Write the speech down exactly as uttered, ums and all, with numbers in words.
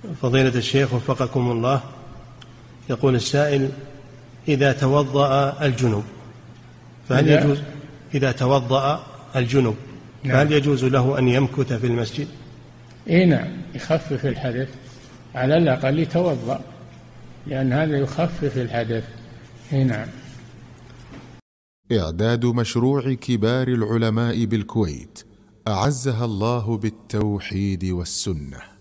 فضيلة الشيخ وفقكم الله، يقول السائل: إذا توضأ الجنب فهل يجوز إذا توضأ الجنب فهل يجوز له أن يمكث في المسجد؟ إيه نعم، يخفف الحدث، على الأقل يتوضأ، لأن هذا يخفف الحدث. إيه نعم. إعداد مشروع كبار العلماء بالكويت أعزها الله بالتوحيد والسنة.